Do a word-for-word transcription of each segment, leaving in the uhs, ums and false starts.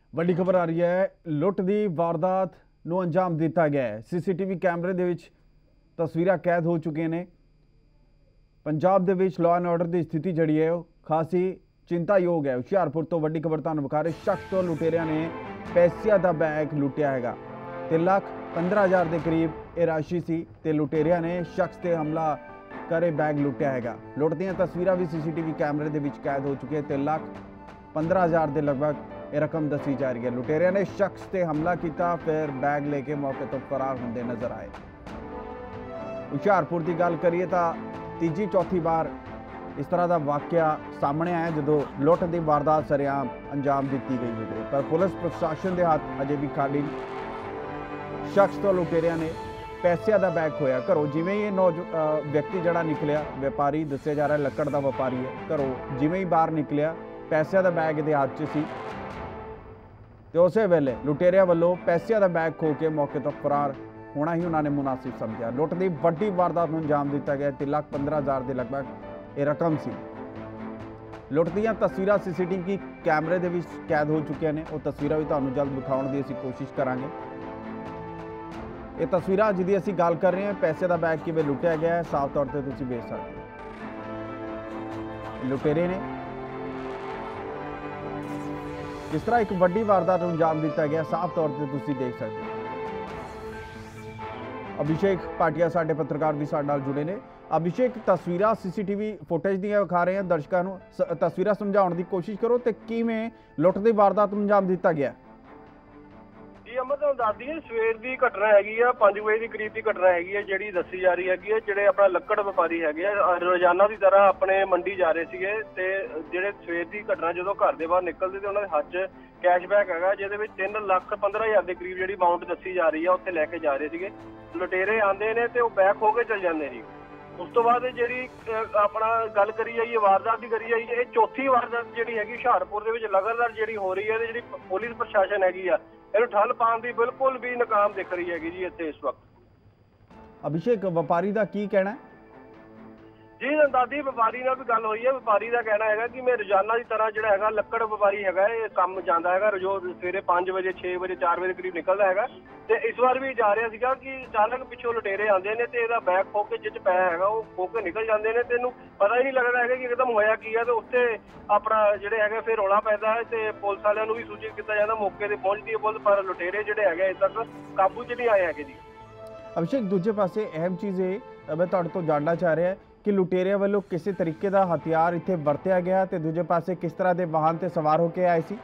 ਵੱਡੀ ਖਬਰ ਆ ਰਹੀ ਹੈ। ਲੁੱਟ ਦੀ ਵਾਰਦਾਤ ਨੂੰ ਅੰਜਾਮ ਦਿੱਤਾ ਗਿਆ ਹੈ। ਸੀਸੀਟੀਵੀ ਕੈਮਰੇ ਦੇ ਵਿੱਚ ਤਸਵੀਰਾਂ ਕੈਦ ਹੋ ਚੁੱਕੀਆਂ ਨੇ। ਪੰਜਾਬ ਦੇ ਵਿੱਚ ਲਾਅ ਐਂਡ ਆਰਡਰ ਦੀ ਸਥਿਤੀ ਜਿਹੜੀ ਹੈ ਉਹ ਖਾਸੀ ਚਿੰਤਾਯੋਗ ਹੈ। ਹੁਸ਼ਿਆਰਪੁਰ ਤੋਂ ਵੱਡੀ ਖਬਰ ਤੁਹਾਨੂੰ ਵਿਖਾ ਰਹੇ ਸ਼ਖਸ ਤੋਂ ਲੁਟੇਰਿਆਂ ਨੇ ਪੈਸਿਆਂ ਦਾ ਬੈਗ ਲੁੱਟਿਆ ਹੈਗਾ। ਤਿੰਨ ਲੱਖ ਪੰਦਰਾਂ ਹਜ਼ਾਰ ਦੇ ਕਰੀਬ ਇਹ ਰਾਸ਼ੀ ਸੀ ਤੇ ਲੁਟੇਰਿਆਂ ਨੇ ਸ਼ਖਸ ਤੇ ਹਮਲਾ ਕਰੇ ਬੈਗ ਲੁੱਟਿਆ ਹੈਗਾ। ਲੁੱਟ ਦੀਆਂ ਤਸਵੀਰਾਂ ਵੀ ਸੀਸੀਟੀਵੀ ਕੈਮਰੇ ਦੇ ਵਿੱਚ ਕੈਦ ਹੋ ਚੁੱਕੀਆਂ। ਤਿੰਨ ਲੱਖ पंद्रह हज़ार के लगभग ये रकम दसी जा रही है। लुटेरिया ने शख्स से हमला किया, फिर बैग लेके मौके तो फरार होंदे नजर आए। हुशियारपुर की गल करिए तो तीजी चौथी बार इस तरह का वाकया सामने आया जो लुट की वारदात सरेआम अंजाम दी गई होवे, पर पुलिस प्रशासन के हाथ अजे भी खाली। शख्स तो लुटेरिया ने पैसों का बैग खोया घरों। जिमें ही नौज व्यक्ति जड़ा निकलिया, व्यापारी दस्या जा रहा लकड़ का व्यापारी है, घरों जिमें ही बाहर निकलिया पैसों का बैग ये हाथ च सी ते उस वेले लुटेरिया वालों पैसों का बैग खो के मौके तो फरार होना ही उन्होंने मुनासिब समझा। लुट की वड्डी वारदात में अंजाम दिता गया। तीन लाख पंद्रह हज़ार के लगभग ये रकम सी। लुट दी तस्वीर सीसीटीवी कैमरे के भी कैद हो चुकिया ने। वो तस्वीर भी तुहानूं जल्द विखाउण की असीं कोशिश करांगे। ये तस्वीर जिहदी असीं गल कर रहे हैं, पैसे का बैग किवें लुटिया गया है, साफ तौर पर तुसीं वेख सकदे हो। लुटेरे ने जिस तरह एक वड्डी वारदात अंजाम दिता गया, साफ तौर पर तुसीं देख सकते हो। अभिषेक भाटिया साडे पत्रकार भी साडे नाल जुड़े ने। अभिषेक, तस्वीर सीसीटीवी फुटेज दियां विखा रहे हैं दर्शकों नूं, तस्वीर समझाउण की कोशिश करो तो किवें लुट की वारदात अंजाम दिता गया। जी अमर तुहानूं दस दईए, सवेर की घटना हैगी आ, पांच बजे के करीब की घटना हैगी है जिहड़ी दसी जा रही हैगी है। जिहड़े अपना लक्कड़ व्यापारी हैगे आ, रोजाना की तरह अपने मंडी जा रहे सीगे ते जिहड़े सवेर की घटना जो घर के बाहर निकलते तो उन्होंने हाथ च कैशबैक हैगा जिहदे विच तीन लख पंद्रह हज़ार के करीब जिहड़ी अमाउंट दसी जा रही है उत्थे लैके जा रहे सीगे। लुटेरे आंदे ने ते ओह बैग खो के चल जांदे जी। उस तो बाद जिहड़ी अपना गल करी जाइए वारदात की करी जाइए, ये चौथी वारदात जिहड़ी हैगी हुशियारपुर दे विच लगातार जिहड़ी हो रही है। जिहड़ी पुलिस प्रशासन हैगी आ ਇਹਨੂੰ ਠੱਲ ਪਾਉਣ ਦੀ ਬਿਲਕੁਲ ਵੀ ਨਾਕਾਮ ਦਿਖ ਰਹੀ ਹੈਗੀ ਜੀ ਇੱਥੇ ਇਸ ਵਕਤ। ਅਭਿਸ਼ੇਕ, ਵਪਾਰੀ ਦਾ ਕੀ ਕਹਿਣਾ ਹੈ? ਜੀ ਦਾਦੀ ਵਪਾਰੀ ਨਾਲ ਵੀ ਗੱਲ ਹੋਈ ਹੈ। ਵਪਾਰੀ ਦਾ ਕਹਿਣਾ ਹੈਗਾ ਕਿ ਮੈਂ ਰੋਜ਼ਾਨਾ ਦੀ ਤਰ੍ਹਾਂ ਜਿਹੜਾ ਹੈਗਾ ਲੱਕੜ ਵਪਾਰੀ ਹੈਗਾ ਇਹ ਕੰਮ ਜਾਂਦਾ ਹੈਗਾ, ਰੋਜ਼ ਸਵੇਰੇ ਪੰਜ ਵਜੇ ਛੇ ਵਜੇ ਚਾਰ ਵਜੇ ਕਰੀਬ ਨਿਕਲਦਾ ਹੈਗਾ ਤੇ ਇਸ ਵਾਰ ਵੀ ਜਾ ਰਿਹਾ ਸੀਗਾ ਕਿ ਅਚਾਨਕ ਪਿੱਛੋਂ ਲੁਟੇਰੇ ਆਉਂਦੇ ਨੇ ਤੇ ਇਹਦਾ ਬੈਗ ਖੋ ਕੇ ਜਿੱਚ ਪਿਆ ਹੈਗਾ ਉਹ ਖੋ ਕੇ ਨਿਕਲ ਜਾਂਦੇ ਨੇ ਤੇ ਇਹਨੂੰ ਪਤਾ ਹੀ ਨਹੀਂ ਲੱਗਦਾ ਹੈਗਾ ਕਿ ਇੱਕਦਮ ਹੋਇਆ ਕੀ ਹੈ। ਤੇ ਉੱਥੇ ਆਪਣਾ ਜਿਹੜੇ ਹੈਗੇ ਫਿਰ ਰੌਲਾ ਪੈਂਦਾ ਹੈ ਤੇ ਪੁਲਿਸ ਵਾਲਿਆਂ ਨੂੰ ਵੀ ਸੂਚਿਤ ਕੀਤਾ ਜਾਂਦਾ, ਮੌਕੇ ਤੇ ਪਹੁੰਚਦੀ ਹੈ ਪੁਲਿਸ, ਪਰ ਲੁਟੇਰੇ ਜਿਹੜੇ ਹੈਗੇ ਅਜੇ ਤੱਕ ਕਾਬੂ 'ਚ ਨਹੀਂ ਆਏ ਹੈਗੇ ਜੀ। ਅਭਿਸ਼ੇਕ, ਦੂਜੇ ਪਾਸੇ ਅਹਿਮ ਚੀਜ਼ ਇਹ ਮੈਂ ਤੁਹਾਡੇ ਤੋਂ ਜਾਣਨਾ ਚਾਹ ਰਿਹਾ कि लुटेरिया वालों किस तरीके का हथियार इत्थे वरत्या गया ते दूजे पासे किस तरह के वाहन से सवार होकर आए सी?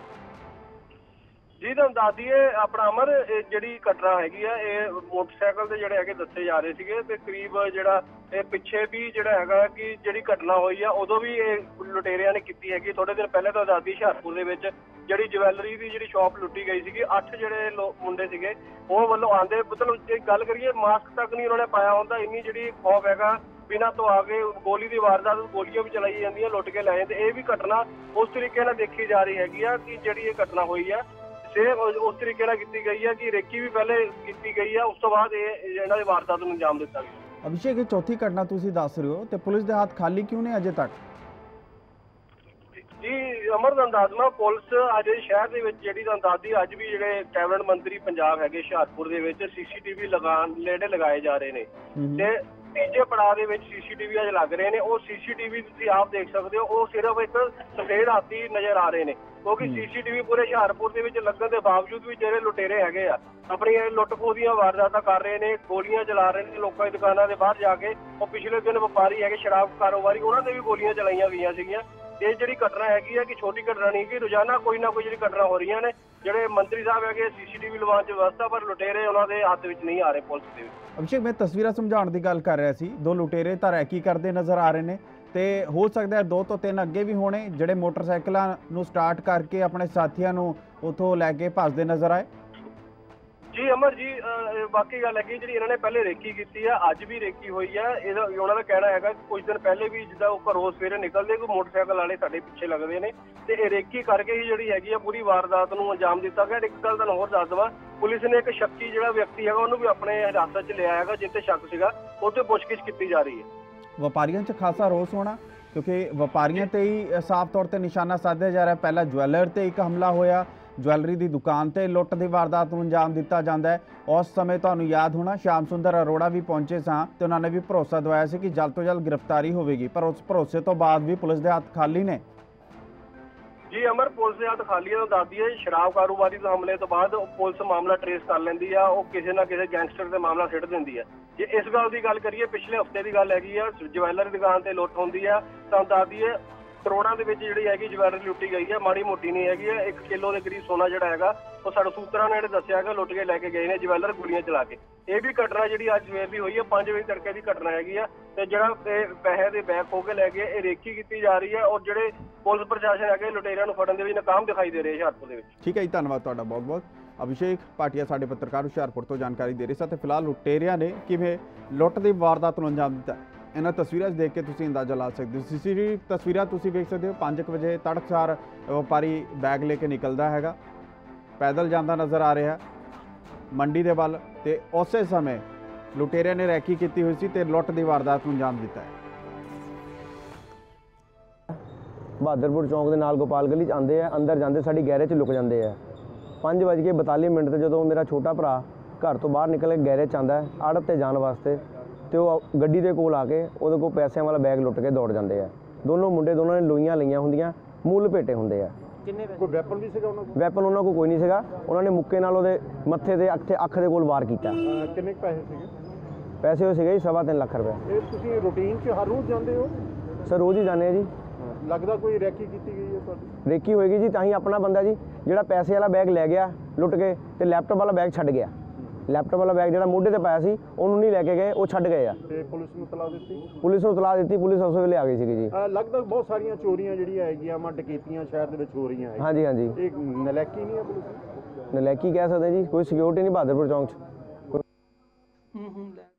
जी तुहानूं दस दईए अपना अमर जिहड़ी घटना हैगी आ ये मोटरसाइकिल ते जिहड़े हैगे दस्से जा रहे सीगे ते करीब जिहड़ा ये पिछे भी जिहड़ा हैगा कि जिहड़ी घटना होई आ उदों भी ये लुटेरिया ने कीती हैगी। थोड़े दिन पहले तो आज़ादी हुशियारपुर दे विच जिहड़ी ज्वैलरी की जिहड़ी शॉप लुट्टी गई सीगी, अठ जिहड़े लोग मुंडे सीगे ਉਹ ਵੱਲੋਂ ਆਂਦੇ, मतलब जे गल करिए मास्क तक नहीं उन्होंने पाया होंदा, इन्नी जिहड़ी खौफ हैगा बिना तो आगे गोली की वारदात गोलियां भी चलाई जांदियां लुट के लाए। ये भी घटना उस तरीके नाल देखी जा रही हैगी आ कि जिहड़ी ये घटना होई है सेम उस तरीके नाल कीती गई है कि रेकी भी पहले कीती गई है, उस तो बाद ये इन्हां दी वारदात नूं अंजाम दित्ता गया। अभिषेक, चौथी घटना तुसीं दस रहे हो ते पुलिस दे हाथ खाली क्यों ने अजे तक? जी अमर अंदाजमा पुलिस अज शहर के जिहड़ी अंदाजी अज भी जिहड़े कैबिनेट मंत्री पंजाब हैगे हुशियारपुर दे विच सीसीटीवी लगान नेड़े लगाए जा रहे हैं ते तीजे पड़ाव दे विच सीसीटीवी अज लग रहे हैं। वो सीसीटीवी तुसीं आप देख सकते हो, वो सिर्फ एक सफेद हाथी नजर आ रहे हैं क्योंकि सीसीटीवी पूरे हुशियारपुर दे विच लगन के बावजूद भी जिहड़े लुटेरे हैगे आ अपनी लुट खोह दीयां वारदातां कर रहे हैं, गोलियां चला रहे हैं लोकां दी दुकानां दे बाहर जाके। वो पिछले दिन व्यापारी है शराब कारोबारी उन्हां ते भी गोलियां चलाईयां गईयां सीगीयां। ये जी घटना हैगी है कि छोटी घटना नहीं कि रोजाना कोई ना कोई जी घटना हो रही ने। जो मंत्री साहब है सीसीटीवी लवाने की व्यवस्था पर लुटेरे उन्होंने हाथ में नहीं आ रहे पुलिस के। अभिषेक, मैं तस्वीर समझाने की गल कर रहा सी, दो लुटेरे तो रैकी करते नज़र आ रहे हैं तो हो सकता है दो तो तीन अगे भी होने जिहड़े मोटरसाइकिलों स्टार्ट करके अपने साथियों को उतों लैके भजते नज़र आए। जी अमर जी बाकी गल है जी इन्होंने पहले रेकी की है, अज भी रेकी हुई है। उन्होंने कहना है कि कुछ दिन पहले भी जिदा घरों सवेरे निकलते कोई मोटरसाइकिल वाले साडे पिछे लगते हैं तो रेकी करके ही जी हैगी पूरी वारदात नूं अंजाम दिता गया। एक गल तुहानूं होर दस दवां, पुलिस ने एक शक्की जिहड़ा व्यक्ति है उन्होंने भी अपने हिरासत च लिया है जिते शक सीगा, उहते पुछगिछ की जा रही है। व्यापारियों च खासा रोस होना क्योंकि व्यापारियों ते ही साफ तौर पर निशाना साधा जा रहा है। पहला ज्वैलर ते एक हमला होया, ਜਵੈਲਰੀ ਦੀ ਦੁਕਾਨ ਤੇ ਲੁੱਟ ਦੀ ਵਾਰਦਾਤ ਨੂੰ ਅੰਜਾਮ ਦਿੱਤਾ ਜਾਂਦਾ ਹੈ। ਉਸ ਸਮੇਂ ਤੁਹਾਨੂੰ ਯਾਦ ਹੋਣਾ ਸ਼ਾਮ ਸੁੰਦਰ ਅਰੋੜਾ ਵੀ ਪਹੁੰਚੇ ਸਾਂ ਤੇ ਉਹਨਾਂ ਨੇ ਵੀ ਭਰੋਸਾ ਦਿਵਾਇਆ ਸੀ ਕਿ ਜਲਦ ਤੋਂ ਜਲਦ ਗ੍ਰਿਫਤਾਰੀ ਹੋਵੇਗੀ, ਪਰ ਉਸ ਭਰੋਸੇ ਤੋਂ ਬਾਅਦ ਵੀ ਪੁਲਿਸ ਦੇ ਹੱਥ ਖਾਲੀ ਨੇ। ਜੀ ਅਮਰ, ਪੁਲਿਸ ਦੇ ਹੱਥ ਖਾਲੀ ਹੈ। ਦੱਸਦੀ ਹੈ ਸ਼ਰਾਬ ਕਾਰੋਬਾਰੀ ਦੇ ਹਮਲੇ ਤੋਂ ਬਾਅਦ ਪੁਲਿਸ ਮਾਮਲਾ ਟਰੇਸ ਕਰ ਲੈਂਦੀ ਆ, ਉਹ ਕਿਸੇ ਨਾ ਕਿਸੇ ਗੈਂਗਸਟਰ ਤੇ ਮਾਮਲਾ ਸਿੱਟ ਦਿੰਦੀ ਹੈ। ਜੇ ਇਸ ਗੱਲ ਦੀ ਗੱਲ ਕਰੀਏ, ਪਿਛਲੇ ਹਫਤੇ ਦੀ ਗੱਲ ਹੈਗੀ ਆ, ਜਵੈਲਰੀ ਦੁਕਾਨ ਤੇ ਲੁੱਟ ਹੁੰਦੀ ਆ। ਤਾਂ ਦੱਸਦੀ ਹੈ ਕਰੋੜਾਂ ਦੇ ਵਿੱਚ ਜਿਹੜੀ ਹੈਗੀ ਜਵੈਲਰੀ ਲੁੱਟੀ ਗਈ ਹੈ, ਮਾੜੀ ਮੋਟੀ ਨਹੀਂ ਹੈਗੀ ਹੈ। ਇੱਕ ਕਿਲੋ ਦੇ ਕਰੀਬ ਸੋਨਾ ਜਿਹੜਾ ਹੈਗਾ ਉਹ ਸਾਡੇ ਸੂਤਰਾਂ ਨੇ ਜਿਹੜੇ ਦੱਸਿਆ ਕਿ ਲੁੱਟ ਕੇ ਲੈ ਕੇ ਗਏ ਨੇ ਜਵੈਲਰ ਗੋਲੀਆਂ ਚਲਾ ਕੇ। ਇਹ ਵੀ ਘਟਨਾ ਜਿਹੜੀ ਅੱਜ ਸਵੇਰ ਦੀ ਹੋਈ ਹੈ, ਪੰਜ ਵਜੇ ਤੜਕੇ ਦੀ ਘਟਨਾ ਹੈਗੀ ਆ। ਤੇ ਜਿਹੜਾ ਇਹ ਪੈਸੇ ਦੇ ਬੈਗ ਖੋਹ ਕੇ ਲੈ ਗਏ, ਇਹ ਰੇਕੀ ਕੀਤੀ ਜਾ ਰਹੀ ਹੈ ਔਰ ਜਿਹੜੇ ਪੁਲਿਸ ਪ੍ਰਸ਼ਾਸਨ ਹੈਗੇ ਲੁਟੇਰਿਆਂ ਨੂੰ ਫੜਨ ਦੇ ਵਿੱਚ ਨਾਕਾਮ ਦਿਖਾਈ ਦੇ ਰਹੇ ਹੁਸ਼ਿਆਰਪੁਰ ਦੇ ਵਿੱਚ। ਠੀਕ ਹੈ ਜੀ, ਧੰਨਵਾਦ ਤੁਹਾਡਾ ਬਹੁਤ ਬਹੁਤ। ਅਭਿਸ਼ੇਕ ਭਾਟੀਆ ਸਾਡੇ ਪੱਤਰਕਾਰ ਹੁਸ਼ਿਆਰਪੁਰ ਤੋਂ ਜਾਣਕਾਰੀ ਦੇ ਰਹੇ ਸਨ। ਤੇ ਫਿਲਹਾਲ ਲੁਟੇਰਿਆਂ ਨੇ ਕਿਵੇਂ ਲੁੱਟ ਦੀ ਵਾਰਦਾਤ ਨੂੰ ਅੰਜਾਮ ਦਿੱਤਾ, ਇਹਨਾਂ ਤਸਵੀਰਾਂ 'ਚ ਦੇਖ ਕੇ ਤੁਸੀਂ ਅੰਦਾਜ਼ਾ ਲਾ ਸਕਦੇ ਹੋ। ਸੀਸੀਟੀਵੀ ਤਸਵੀਰਾਂ ਤੁਸੀਂ ਵੇਖ ਸਕਦੇ ਹੋ। ਪੰਜ ਕੁ ਵਜੇ ਤੜਕਸਾਰ ਵਪਾਰੀ ਬੈਗ ਲੈ ਕੇ ਨਿਕਲਦਾ ਹੈਗਾ, ਪੈਦਲ ਜਾਂਦਾ ਨਜ਼ਰ ਆ ਰਿਹਾ ਮੰਡੀ ਦੇ ਵੱਲ, ਤੇ ਉਸੇ ਸਮੇਂ ਲੁਟੇਰਿਆਂ ਨੇ ਰੈਕੀ ਕੀਤੀ ਹੋਈ ਸੀ ਤੇ ਲੁੱਟ ਦੀ ਵਾਰਦਾਤ ਨੂੰ ਅੰਜਾਮ ਦਿੱਤਾ ਹੈ। ਬਹਾਦਰਪੁਰ ਚੌਂਕ ਦੇ ਨਾਲ ਗੋਪਾਲ ਗਲੀ 'ਚ ਆਉਂਦੇ ਆ, ਅੰਦਰ ਜਾਂਦੇ ਸਾਡੀ ਗੈਰੇਜ 'ਚ ਲੁਕ ਜਾਂਦੇ ਆ। ਪੰਜ ਵੱਜ ਕੇ ਬਤਾਲੀ ਮਿੰਟ ਤੇ ਜਦੋਂ ਮੇਰਾ ਛੋਟਾ ਭਰਾ ਘਰ ਤੋਂ ਬਾਹਰ ਨਿਕਲ ਕੇ ਗੈਰੇਜ 'ਚ ਆਉਂਦਾ ਆੜਤ 'ਤੇ ਜਾਣ ਵਾਸਤੇ, ਤੇ ਉਹ ਗੱਡੀ ਦੇ ਕੋਲ ਆ ਕੇ ਉਹਦੇ ਕੋਲ ਪੈਸਿਆਂ ਵਾਲਾ ਬੈਗ ਲੁੱਟ ਕੇ ਦੌੜ ਜਾਂਦੇ ਆ। ਦੋਨੋਂ ਮੁੰਡੇ, ਦੋਨਾਂ ਨੇ ਲੋਈਆਂ ਲਈਆਂ ਹੁੰਦੀਆਂ, ਮੂੰਹ ਲਪੇਟੇ ਹੁੰਦੇ ਆ। ਕਿੰਨੇ ਕੋਈ ਵੈਪਨ ਵੀ ਸੀਗਾ ਉਹਨਾਂ ਕੋਲ? ਵੈਪਨ ਉਹਨਾਂ ਕੋਲ ਕੋਈ ਨਹੀਂ ਸੀਗਾ। ਉਹਨਾਂ ਨੇ ਮੁੱਕੇ ਨਾਲ ਉਹਦੇ ਮੱਥੇ ਤੇ ਅੱਖ ਅੱਖ ਦੇ ਕੋਲ ਵਾਰ ਕੀਤਾ। ਕਿੰਨੇ ਪੈਸੇ ਸੀਗੇ? ਪੈਸੇ ਉਹ ਸੀਗੇ ਜੀ ਸਵਾ ਤਿੰਨ ਲੱਖ ਰੁਪਏ। ਇਹ ਤੁਸੀਂ ਰੂਟੀਨ 'ਚ ਹਰ ਰੋਜ਼ ਜਾਂਦੇ ਹੋ? ਸਰ ਰੋਜ਼ ਹੀ ਜਾਂਦੇ ਆ ਜੀ। ਲੱਗਦਾ ਕੋਈ ਰੈਕੀ ਕੀਤੀ ਗਈ ਹੈ ਤੁਹਾਡੀ? ਰੇਕੀ ਹੋਏਗੀ ਜੀ, ਤਾਂ ਹੀ ਆਪਣਾ ਬੰਦਾ ਜੀ ਜਿਹੜਾ ਪੈਸੇ ਵਾਲਾ ਬੈਗ ਲੈ ਗਿਆ ਲੁੱਟ ਕੇ ਤੇ ਲੈਪਟਾਪ ਵਾਲਾ ਬੈਗ ਛੱਡ ਗਿਆ। ਲੈਪਟਾਪ ਵਾਲਾ ਬੈਗ ਜਿਹੜਾ ਮੋਢੇ ਤੇ ਪਾਇਆ ਸੀ ਉਹਨੂੰ ਨਹੀਂ ਲੈ ਕੇ ਗਏ, ਉਹ ਛੱਡ ਗਏ ਆ। ਤੇ ਪੁਲਿਸ ਨੂੰ ਤਲਾ ਦਿੱਤੀ? ਪੁਲਿਸ ਨੂੰ ਤਲਾ ਦਿੱਤੀ, ਪੁਲਿਸ ਉਸ ਵੇਲੇ ਆ ਗਈ ਸੀਗੀ ਜੀ। ਲੱਗਦਾ ਬਹੁਤ ਸਾਰੀਆਂ ਚੋਰੀਆਂ ਜਿਹੜੀਆਂ ਹੈਗੀਆਂ ਵਾ ਡਕੈਤੀਆਂ ਸ਼ਹਿਰ ਦੇ ਵਿੱਚ ਹੋ ਰਹੀਆਂ ਹੈ। ਹਾਂਜੀ ਹਾਂਜੀ, ਇਹ ਨਲਾਇਕੀ ਨਹੀਂ ਹੈ ਪੁਲਿਸ ਦੀ? ਨਲਾਇਕੀ ਕਹਿ ਸਕਦੇ ਜੀ, ਕੋਈ ਸਿਕਿਉਰਿਟੀ ਨਹੀਂ ਬਹਾਦਰਪੁਰ ਚੌਂਕ 'ਚ। ਹੂੰ ਹੂੰ